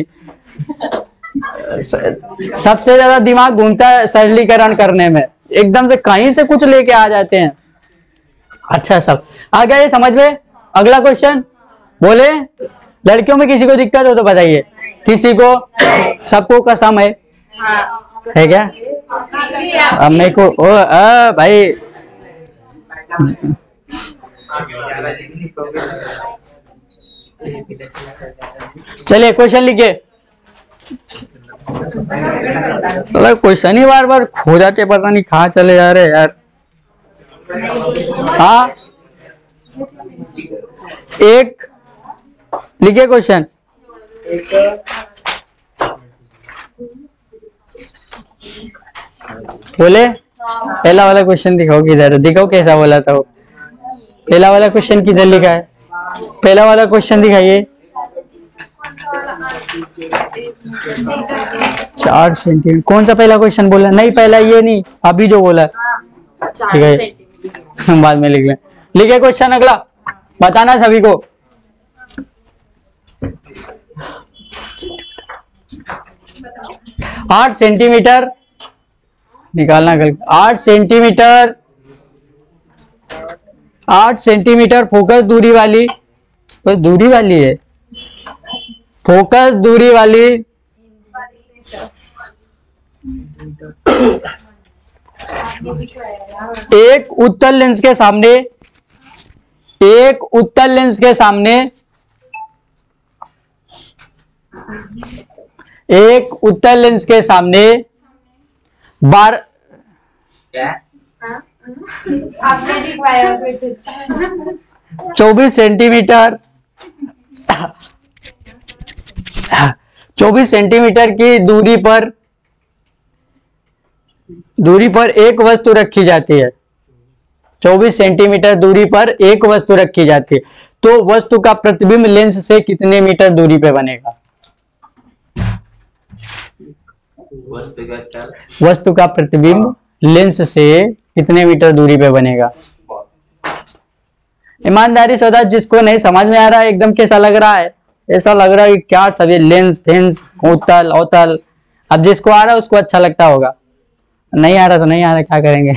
सबसे ज्यादा दिमाग घूमता है सरलीकरण करने में, एकदम से कहीं से कुछ लेके आ जाते हैं। अच्छा सब आ गया ये समझ में। अगला क्वेश्चन बोले, लड़कियों में किसी को दिक्कत हो तो बताइए, किसी को, सबको कसम है, है क्या, अब मेरे को ओ आ, भाई चलिए क्वेश्चन लिखिए, चलो क्वेश्चन ही बार बार खो जाते, पता नहीं कहाँ चले जा रहे यार। हाँ एक लिखिए क्वेश्चन, बोले पहला वाला क्वेश्चन दिखाओ किधर, दिखाओ कैसा बोला था वो। पहला वाला क्वेश्चन किधर लिखा है, पहला वाला क्वेश्चन दिखाइए। चार सेंटीमीटर कौन सा पहला क्वेश्चन बोला? नहीं पहला ये नहीं, अभी जो बोला ठीक है बाद में लिख लें। लिखे क्वेश्चन अगला, बताना सभी को। आठ सेंटीमीटर निकालना कल। आठ सेंटीमीटर आठ सेंटीमीटर फोकस दूरी वाली, तो दूरी वाली है, फोकस दूरी वाली एक उत्तल लेंस के सामने, एक उत्तल लेंस के सामने एक उत्तल लेंस के सामने बार क्या आपने लिखवाया क्वेश्चन। चौबीस सेंटीमीटर चौबीस सेंटीमीटर की दूरी पर दूरी पर एक वस्तु रखी जाती है। चौबीस सेंटीमीटर दूरी पर एक वस्तु रखी जाती है, तो वस्तु का प्रतिबिंब लेंस से कितने मीटर दूरी पे बनेगा? वस्तु का क्या? वस्तु का प्रतिबिंब लेंस से कितने मीटर दूरी पे बनेगा? ईमानदारी से बता, जिसको नहीं समझ में आ रहा है एकदम कैसा लग रहा है, ऐसा लग रहा है कि क्या सभी लेंस फेंस उत्तल अवतल। अब जिसको आ रहा है उसको अच्छा लगता होगा, नहीं आ रहा तो नहीं आ रहा, क्या करेंगे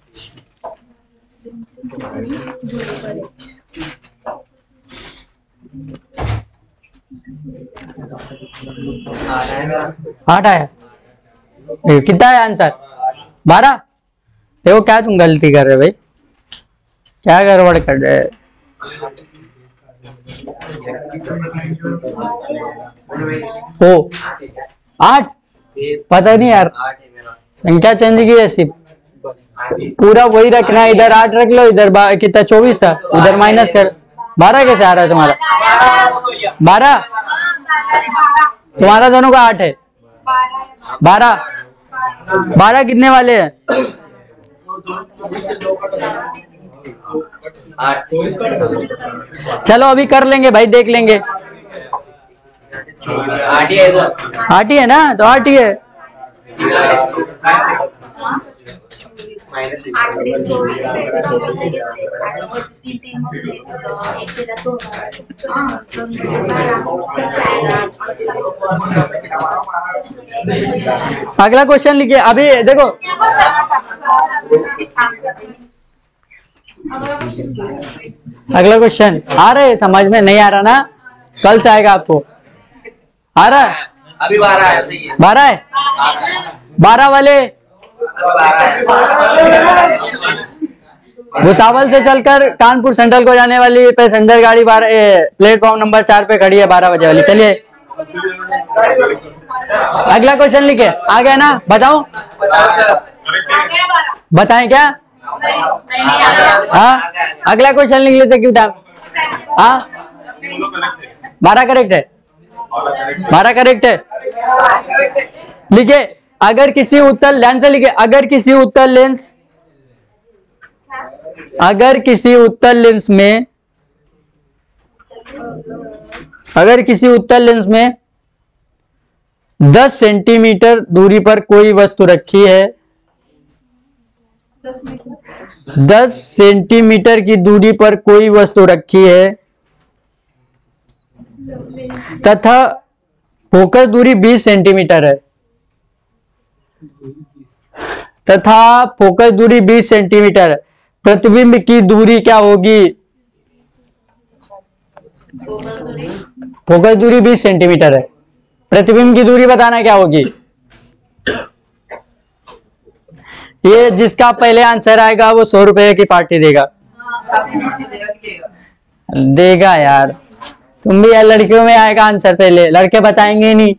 आ रहा है मेरा। आठ आया, कितना है आंसर? बारह। देखो क्या तुम गलती कर रहे हो भाई, क्या गड़बड़ कर रहे हैं? ओ आठ, पता नहीं यार, आठ है मेरा। संख्या चेंज की है सिर्फ, पूरा वही रखना है। इधर आठ रख लो, इधर बा- कितना चौबीस था, उधर माइनस कर। बारह कैसे आ रहा है तुम्हारा? बारह, तुम्हारा दोनों का आठ है। बारह, बारह कितने वाले हैं? आठ। चलो अभी कर लेंगे भाई, देख लेंगे। आठ ही है इधर। आठ ही है ना, तो आठ ही है। अगला क्वेश्चन लिखिए अभी, देखो अगला क्वेश्चन आ रहे, समझ में नहीं आ रहा ना, कल से आएगा आपको। आ रहा है? अभी बारह है, सही है। बारह है, बारह वाले भुसावल से चलकर कानपुर सेंट्रल को जाने वाली पैसेंजर गाड़ी बारह प्लेटफॉर्म नंबर चार पे खड़ी है, बारह बजे वाली। चलिए अगला क्वेश्चन लिखे, आ गया ना? बताओ, बताएं क्या? हाँ अगला क्वेश्चन लिख लेते क्यों टाइम। हाँ बारह करेक्ट है, बारह करेक्ट है। लिखे, अगर किसी उत्तल लेंस से लिखे, अगर किसी उत्तल लेंस अगर किसी उत्तल लेंस में अगर किसी उत्तल लेंस में दस सेंटीमीटर दूरी पर कोई वस्तु रखी है, दस सेंटीमीटर की दूरी पर कोई वस्तु रखी है तथा फोकस दूरी बीस सेंटीमीटर है तथा फोकस दूरी बीस सेंटीमीटर है, प्रतिबिंब की दूरी क्या होगी? फोकस दूरी बीस सेंटीमीटर है, प्रतिबिंब की दूरी बताना क्या होगी? ये जिसका पहले आंसर आएगा वो सौ रुपए की पार्टी देगा। देगा यार, तुम भी यार, लड़कियों में आएगा आंसर पहले, लड़के बताएंगे नहीं।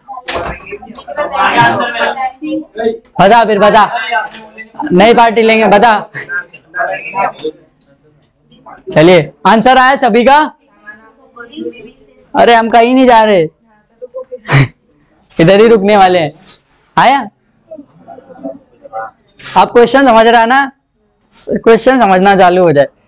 बता फिर, बता, नई पार्टी लेंगे, बता। चलिए आंसर आया सभी का? अरे हम कहीं नहीं जा रहे, इधर ही रुकने वाले हैं। आया? आप क्वेश्चन समझ रहा ना? क्वेश्चन समझना चालू हो जाए।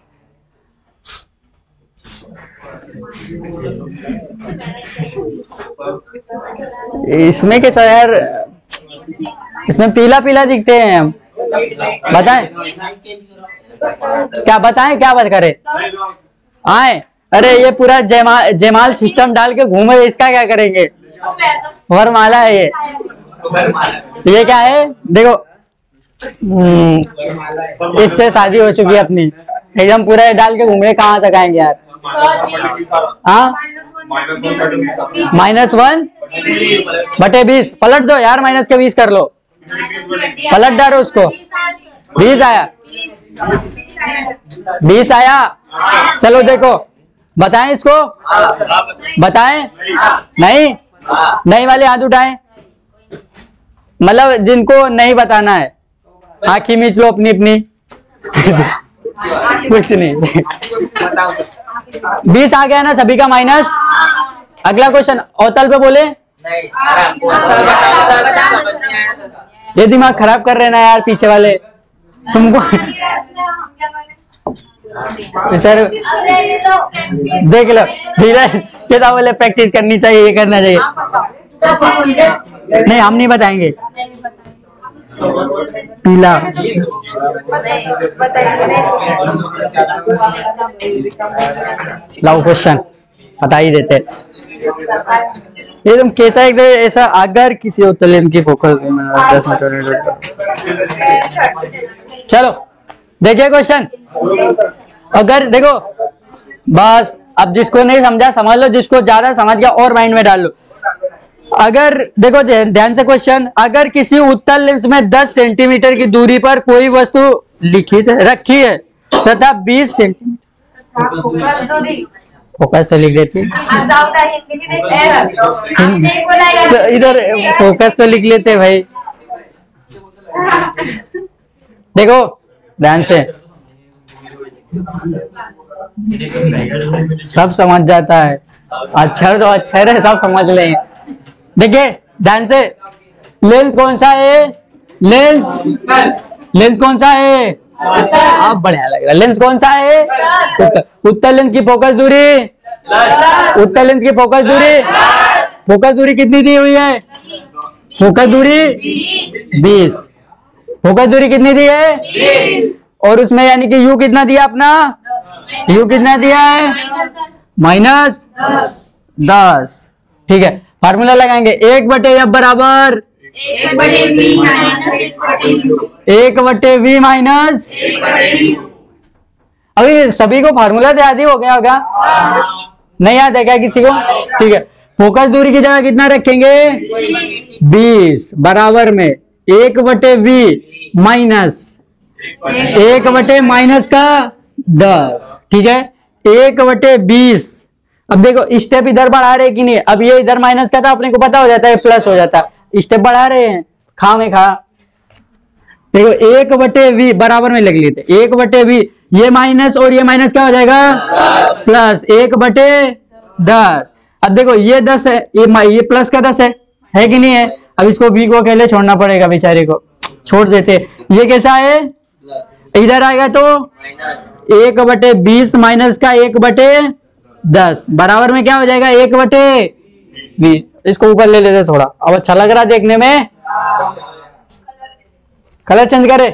इसमें कैसा यार, इसमें पीला पीला दिखते हैं हम। बताएं क्या, बताएं क्या बात करें? आए, अरे ये पूरा जयमाल जयमाल सिस्टम डाल के घूमे, इसका क्या करेंगे? वरमाला है ये। ये क्या है देखो, इससे शादी हो चुकी है अपनी, एकदम पूरा डाल के घूमे, कहाँ तक आएंगे यार? हाँ, माइनस वन बटे बीस। पलट दो यार, माइनस के बीस कर लो, पलट डालो उसको। बीस आया, बीस आया। चलो देखो, बताएं इसको, बताएं। नहीं, नहीं वाले हाथ उठाएं, मतलब जिनको नहीं बताना है आँखी मीच लो अपनी अपनी। कुछ नहीं। बीस आ गया ना सभी का माइनस। अगला क्वेश्चन अवतल पे बोले। ये दिमाग खराब कर रहे ना यार पीछे वाले तुमको। बेचारे देख लो, धीरज ये तो बोले प्रैक्टिस करनी चाहिए, ये करना चाहिए। नहीं हम नहीं बताएंगे। पीला लाओ क्वेश्चन बता ही देते। ये तुम कैसा एक ऐसा, अगर किसी उत्तोलन की फोकस। चलो देखिए क्वेश्चन। अगर देखो बस, अब जिसको नहीं समझा समझ लो, जिसको ज्यादा समझ गया और माइंड में डाल लो। अगर देखो ध्यान से क्वेश्चन, अगर किसी उत्तल लेंस में दस सेंटीमीटर की दूरी पर कोई वस्तु लिखी रखी है तथा बीस सेंटीमीटर, फोकस तो लिख देती, तो इधर फोकस तो लिख लेते भाई। देखो ध्यान से, सब समझ जाता है, अक्षर तो अक्षर है, सब समझ लेंगे। देखिए ध्यान से, लेंस कौन सा है? लेंस लेंस कौन सा है? आप बढ़िया लग रहा है। लेंस कौन सा है? उत्तर, उत्तर लेंस की फोकस दूरी, उत्तर लेंस की फोकस दूरी, फोकस दूरी कितनी दी हुई है? फोकस दूरी बीस। फोकस दूरी कितनी दी है? और उसमें यानी कि यू कितना दिया अपना? यू कितना दिया है? माइनस दस। ठीक है, फार्मूला लगाएंगे। एक बटे एफ बराबर एक बटे वी माइनस। अभी सभी को फार्मूला तो याद ही हो गया होगा, नहीं याद है क्या किसी को? ठीक है, फोकस दूरी की जगह कितना रखेंगे? बीस बराबर में एक बटे वी माइनस एक बटे माइनस का दस। ठीक है, एक बटे बीस। अब देखो स्टेप इधर बढ़ा रहे कि नहीं? अब ये इधर माइनस का था, अपने को पता हो जाता है प्लस हो जाता है। स्टेप बढ़ा रहे हैं, खा में खा। देखो एक बटे वी बराबर में लग लेते, एक बटे वी, ये माइनस और ये माइनस क्या हो जाएगा? प्लस एक बटे दस। अब देखो ये दस है, ये ये प्लस का दस है, है कि नहीं है? अब इसको वी को अकेले छोड़ना पड़ेगा, बेचारे को छोड़ देते। ये कैसा है? इधर आएगा तो एक बटे बीस माइनस का एक बटे दस बराबर में क्या हो जाएगा? एक बटे बीस। इसको ऊपर ले लेते थोड़ा, अब अच्छा लग रहा देखने में। कलर चेंज करे?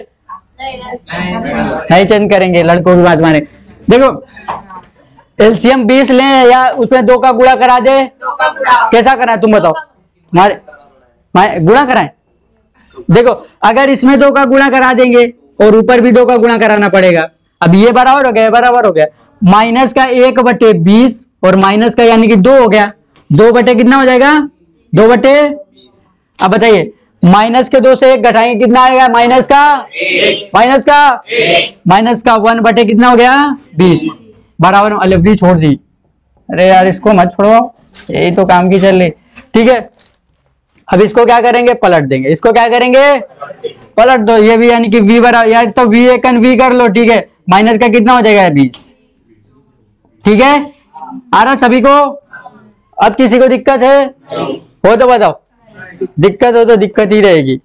नहीं चेंज करेंगे, लड़कों की बात माने। देखो एलसीएम बीस लें या उसमें दो का गुणा करा दे? कैसा करा तुम बताओ? हमारे गुणा कराएं? देखो अगर इसमें दो का गुणा करा देंगे और ऊपर भी दो का गुणा कराना पड़ेगा। अब ये बराबर हो गया, बराबर हो गया। माइनस का एक बटे बीस और माइनस का यानी कि दो हो गया। दो बटे कितना हो जाएगा? दो बटे, अब बताइए माइनस के दो से एक घटाएंगे कितना आएगा? माइनस का माइनस का माइनस का वन बटे कितना हो गया? बीस बराबर में अलग छोड़ दी। अरे यार इसको मत छोड़ो, यही तो काम की चल रही। ठीक है, अब इसको क्या करेंगे? पलट देंगे। इसको क्या करेंगे? पलट दो। ये भी यानी कि v बराबर, या तो v एक v कर लो। ठीक है, माइनस का कितना हो जाएगा? बीस। ठीक है, आ रहा सभी को? अब किसी को दिक्कत है? हो तो बताओ, दिक्कत हो तो दिक्कत ही रहेगी,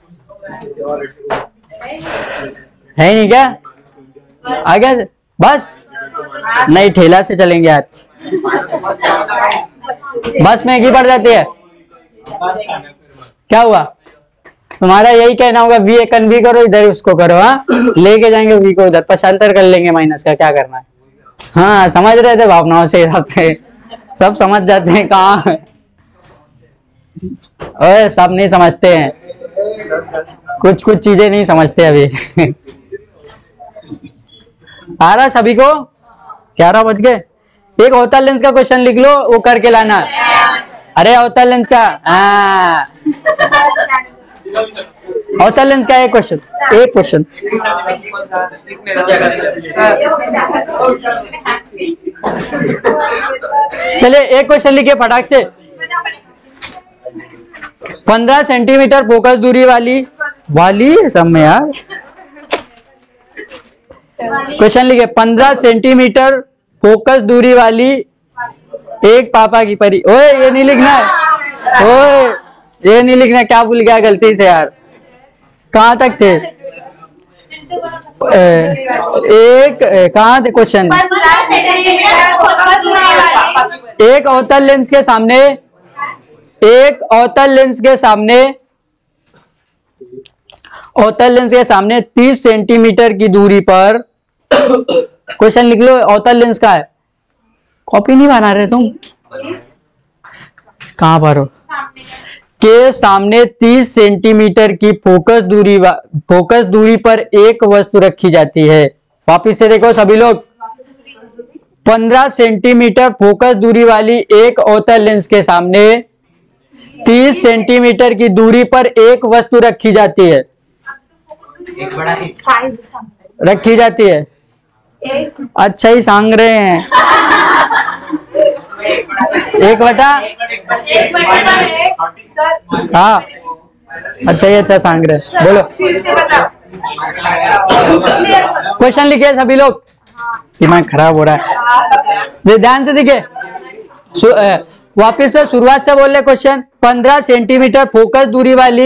है नहीं क्या? आगे बस नहीं, ठेला से चलेंगे आज, बस में एक ही पड़ जाती है। क्या हुआ तुम्हारा? यही कहना होगा वी एक वी करो, इधर उसको करो, हाँ लेके जाएंगे वी को उधर, पशांतर कर लेंगे माइनस का, क्या करना है। हाँ समझ रहे थे भावनाओं से सब समझ जाते हैं, कहाँ ओए सब नहीं समझते हैं, कुछ कुछ चीजें नहीं समझते अभी। आ रहा सभी को? ग्यारह बज गए। एक अवतल लेंस का क्वेश्चन लिख लो, वो करके लाना। अरे अवतल लेंस का, हाँ अवतल लेंस का एक क्वेश्चन, एक क्वेश्चन। चलिए एक क्वेश्चन लिखिए फटाक से। पंद्रह सेंटीमीटर फोकस दूरी वाली वाली सब में यार क्वेश्चन लिखिए। पंद्रह सेंटीमीटर फोकस दूरी वाली एक पापा की परी। ओए ये नहीं लिखना है, ओए ये नहीं लिखना, क्या भूल गया गलती से यार, कहाँ तक थे? एक कहाँ थे क्वेश्चन? एक अवतल लेंस के सामने, एक अवतल लेंस के सामने, अवतल लेंस के सामने तीस सेंटीमीटर की दूरी पर क्वेश्चन लिख लो। अवतल लेंस का है, कॉपी नहीं बना रहे तुम? कहाँ पर हो? के सामने तीस सेंटीमीटर की फोकस दूरी फोकस दूरी पर एक वस्तु रखी जाती है। वापिस से देखो सभी लोग, पंद्रह सेंटीमीटर फोकस दूरी वाली एक अवतल लेंस के सामने तीस सेंटीमीटर की दूरी पर एक वस्तु रखी जाती है, रखी जाती है। अच्छा ही सांग रहे हैं। एक बटा हाँ, अच्छा ही अच्छा सांग रहे। बोलो क्वेश्चन लिखिए सभी लोग, दिमाग खराब हो रहा है, ध्यान से देखिए। वापिस से शुरुआत से बोल रहे क्वेश्चन। पंद्रह सेंटीमीटर फोकस दूरी वाली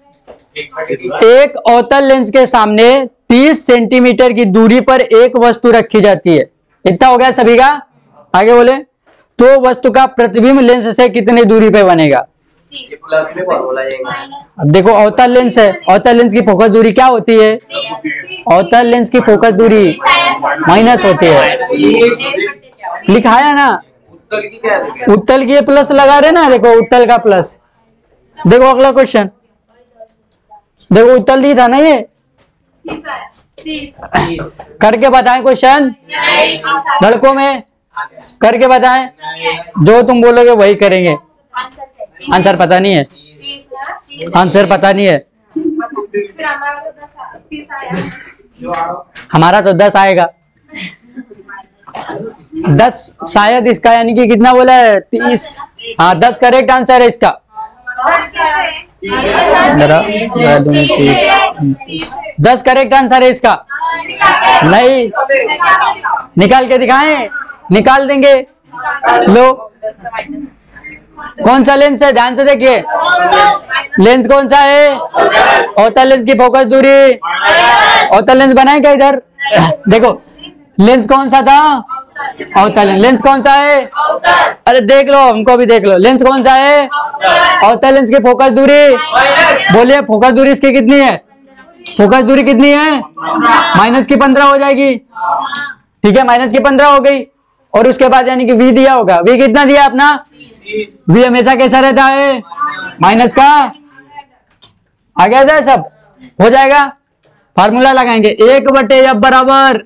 एक अवतल लेंस के सामने तीस सेंटीमीटर की दूरी पर एक वस्तु रखी जाती है। इतना हो गया सभी का? आगे बोले तो वस्तु का प्रतिबिंब लेंस से कितने दूरी पे बनेगा? प्लस में फॉर्मूला जाएगा। अब देखो अवतल लेंस है, अवतल लेंस की फोकस दूरी क्या होती है? अवतल लेंस की फोकस दूरी माइनस होती है, लिखा है ना। उत्तल की क्या है? उत्तल की प्लस लगा रहे ना, देखो उत्तल का प्लस। देखो अगला क्वेश्चन, देखो उत्तल दी था ना ये, करके बताएं क्वेश्चन लड़कों में, करके बताएं, जो तुम बोलोगे वही करेंगे। आंसर पता नहीं है, आंसर पता नहीं है। हमारा तो दस आएगा, दस शायद इसका, यानी कि कितना बोला है? तीस। हाँ दस करेक्ट आंसर है इसका। दस करेक्ट आंसर है इसका। नहीं निकाल के दिखाएं, निकाल देंगे। लो कौन सा लेंस है? ध्यान से देखिए, लेंस कौन सा है? अवतल लेंस की फोकस दूरी, अवतल लेंस बनाए क्या इधर? देखो लेंस कौन सा था? अवतल लेंस। लेंस कौन सा है? अरे देख लो, हमको भी देख लो, लेंस कौन सा है? अवतल लेंस की फोकस दूरी, बोलिए फोकस दूरी इसकी कितनी है? फोकस दूरी कितनी है? माइनस की पंद्रह हो जाएगी, ठीक है, माइनस की पंद्रह हो गई। और उसके बाद यानी कि वी दिया होगा, वी कितना दिया अपना? वी हमेशा कैसा रहता है? माइनस का। आ गया था सब? हो जाएगा। फार्मूला लगाएंगे, एक बटे एफ बराबर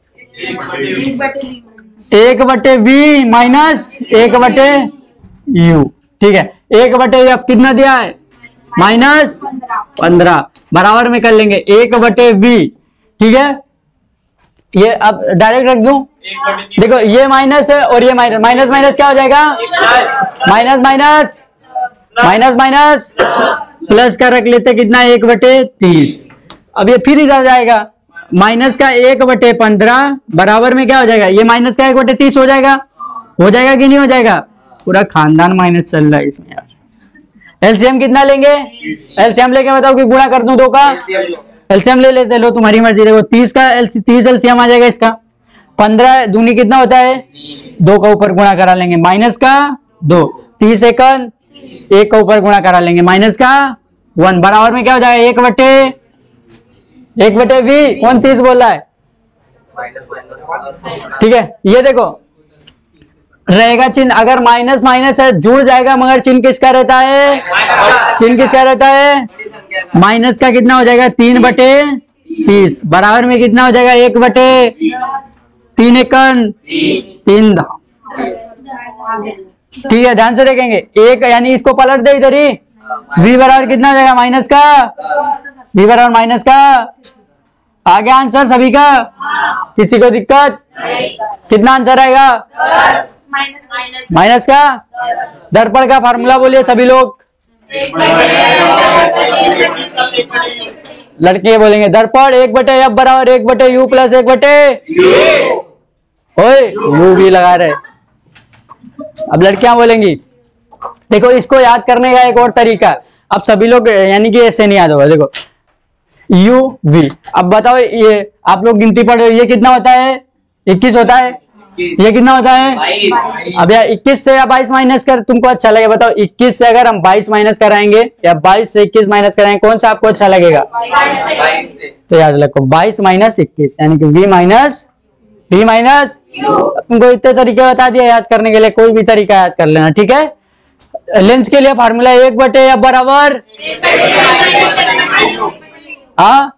एक बटे वी माइनस एक बटे यू, ठीक है। एक बटे एफ कितना दिया है? माइनस पंद्रह, बराबर में कर लेंगे एक बटे वी, ठीक है। ये अब डायरेक्ट रख दूं, देखो ये माइनस है और ये माइनस, माइनस माइनस क्या हो जाएगा? Minus minus minus minus plus का रख लेते कितना? एक बटे तीस। अब ये फिर इधर जाएगा, माइनस का एक बटे पंद्रह बराबर में क्या हो जाएगा? ये माइनस का एक बटे तीस हो जाएगा। हो जाएगा कि नहीं हो जाएगा? पूरा खानदान माइनस चल रहा है इसमें यार। एलसीएम कितना लेंगे? एलसीएम लेके बताओ कि गुणा कर दूं दो का? एलसीएम ले लेते, लो तुम्हारी मर्जी। देखो तीस का एलसी तीस एलसीएम आ जाएगा इसका। पंद्रह दूनी कितना होता है? दो का ऊपर गुणा करा लेंगे, माइनस का दो। तीस एकन एक का ऊपर गुणा करा लेंगे, माइनस का वन। बराबर में क्या हो जाएगा? एक बटे एक बटे वी। कौन तीस बोल रहा है? माइनस माइनस ठीक है, ये देखो रहेगा चिन्ह, अगर माइनस माइनस है जुड़ जाएगा, मगर चिन्ह किसका रहता है? चिन्ह किसका रहता है? माइनस का कितना हो जाएगा? तीन बटे तीस। बराबर में कितना हो जाएगा? एक बटे तीन एकन तीन दा। ठीक है, ध्यान से देखेंगे। एक यानी इसको पलट दे इधर ही। v बराबर कितना हो जाएगा? माइनस का v बराबर माइनस का। आ गया आंसर सभी का? किसी को दिक्कत? कितना आंसर आएगा? माइनस का। दर्पण का फार्मूला बोलिए सभी लोग। लड़के बोलेंगे दर्पण एक बटे एफ बराबर एक बटे यू प्लस एक बटे ओए यू भी लगा रहे। अब लड़कियां बोलेंगी, देखो इसको याद करने का एक और तरीका। अब सभी लोग यानी कि ऐसे नहीं याद होगा। देखो यू वी, अब बताओ ये आप लोग गिनती पढ़ रहे हो, ये कितना होता है? इक्कीस होता है। ये कितना होता है? अब यार इक्कीस से या बाईस माइनस कर तुमको अच्छा लगे? बताओ इक्कीस से अगर हम बाईस माइनस कराएंगे या बाईस से इक्कीस माइनस कराएंगे, कौन सा आपको अच्छा लगेगा? तो याद रखो बाईस माइनस इक्कीस यानी कि वी माइनस वी माइनस। तुमको इतने तरीके बता दिया याद करने के लिए, कोई भी तरीका याद कर लेना। ठीक है, लेंस के लिए फार्मूला एक बटे एफ बराबर हाँ।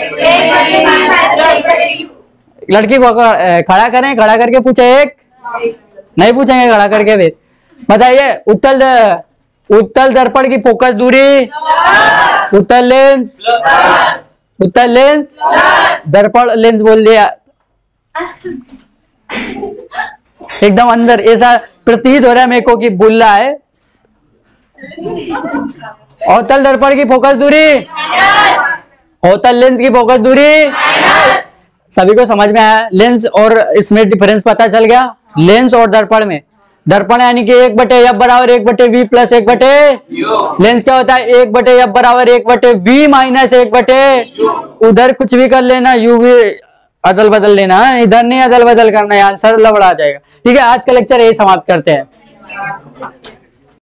लड़की को खड़ा करें, खड़ा करके पूछे। एक नहीं पूछेंगे खड़ा करके भी। बताइए उत्तल उत्तल दर्पण की फोकस दूरी, उत्तल लेंस उत्तल लेंस दर्पण लेंस बोल दिया एकदम अंदर। ऐसा प्रतीत हो रहा है मेरे को कि बोल रहा है। अवतल दर्पण की फोकस दूरी, अवतल लेंस की फोकस दूरी। सभी को समझ में आया? लेंस और इसमें डिफरेंस पता चल गया। लेंस और दर्पण में, दर्पण यानी कि एक बटे एफ बराबर एक बटे वी प्लस एक बटे लेंस क्या होता है? एक बटे एफ बराबर एक बटे वी माइनस एक बटे। उधर कुछ भी कर लेना, यू भी अदल बदल लेना, इधर नहीं अदल बदल करना, आंसर लबड़ा जाएगा। ठीक है, आज का लेक्चर यही समाप्त करते हैं।